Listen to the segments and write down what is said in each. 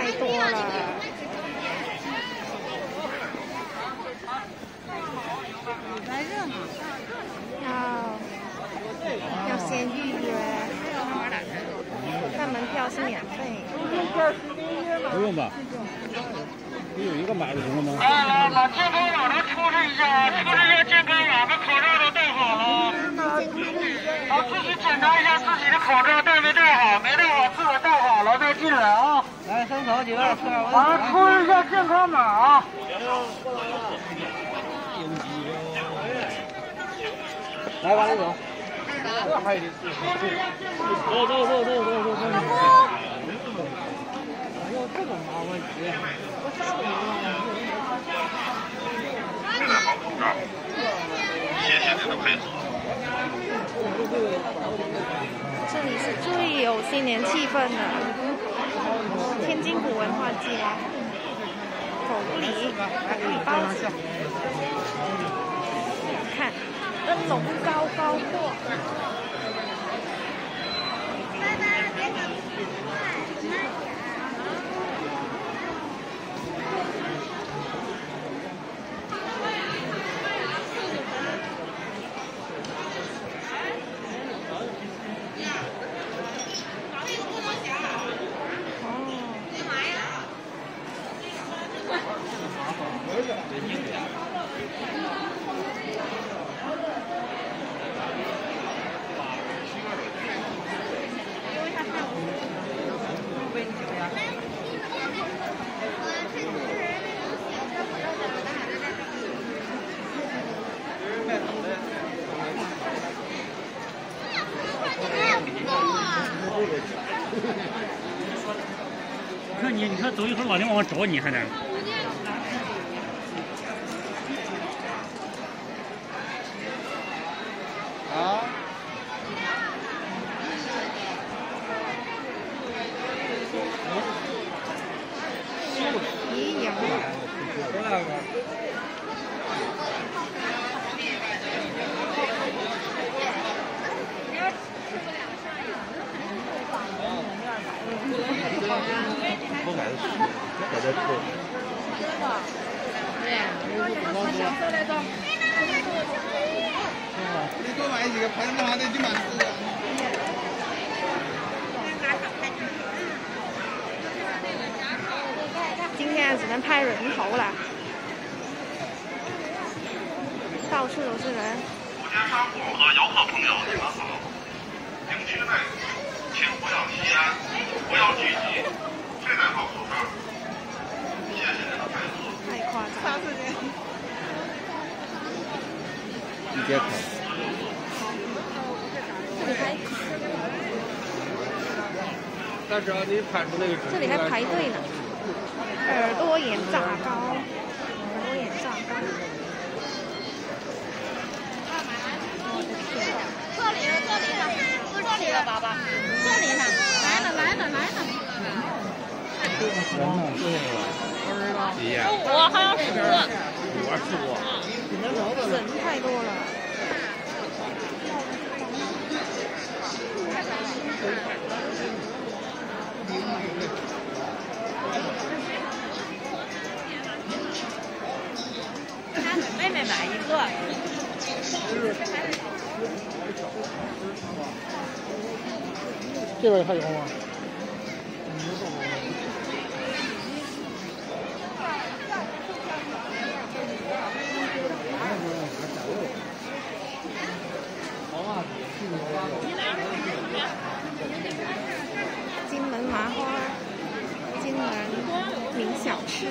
太多了。 来热闹。 要先预约，但门票是免费。 不用吧？你有一个买就行了吗？ 把健康码都出示一下，出示一下健康码，把口罩都戴好了。好，自己检查一下自己的口罩戴没戴好，没戴好自个戴好了再进来啊。 来，分好几个， 好，出示一下健康码啊。 来，往里走。 这还得走。 哎呦，这个麻烦极。 现在好口罩，谢谢您的配合。 这里是最有新年气氛的天津古文化街，狗不理包子，看灯笼高高过。 你看走一会儿，老娘往找你还得。 啊。 咦，有。 我买的是，在这吃。 你多买几个，排那还得去买四个。 今天只能拍人头了，到处都是人。 福建商户和游客朋友，你们好。景区内，请不要吸烟，不要聚集，佩戴好口罩。谢谢您的配合。 太夸张了。 直接看。但是你拍出那个。 这里还排队呢。耳朵眼炸糕，耳朵眼炸糕。 这里呢，这里呢，宝宝，这里呢，来了。我还要人太多了。 妹妹买一个。 这边还有吗？ 金门麻花，金门名小吃。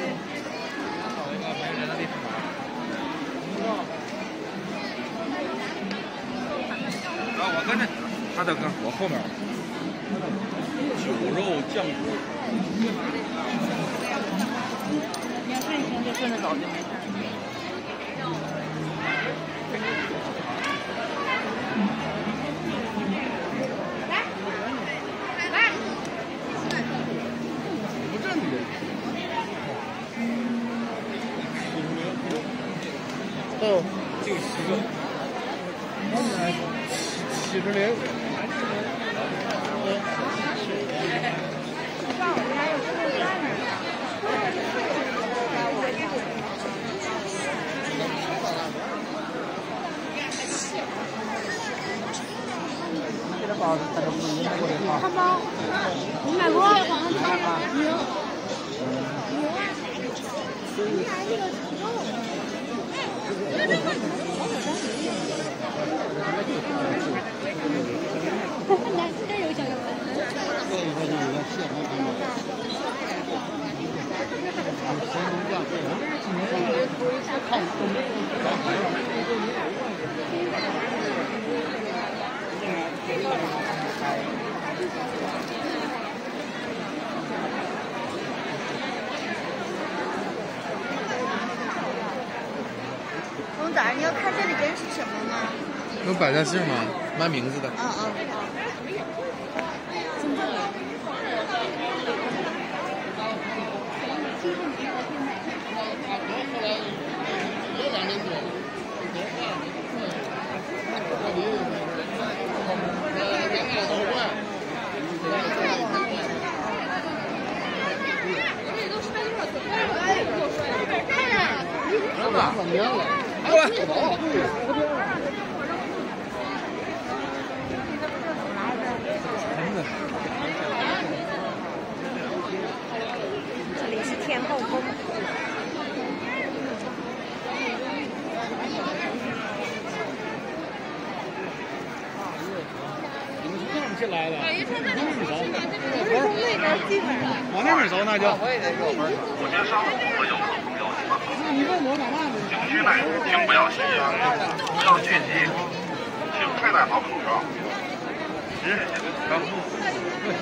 我跟着，他在跟我后面。酒肉酱猪。 你要看清就顺着走就没事。 哦，就7个，70。 还有这个汉堡，你买过？ 龙仔，你要看这里边是什么吗？ 有百家姓吗？卖名字的。 这里是天后宫。 进来了， 往那边走那就。 我先商务和游客朋友们好。景区内请不要吸烟，不要聚集，请佩戴好口罩。谢谢。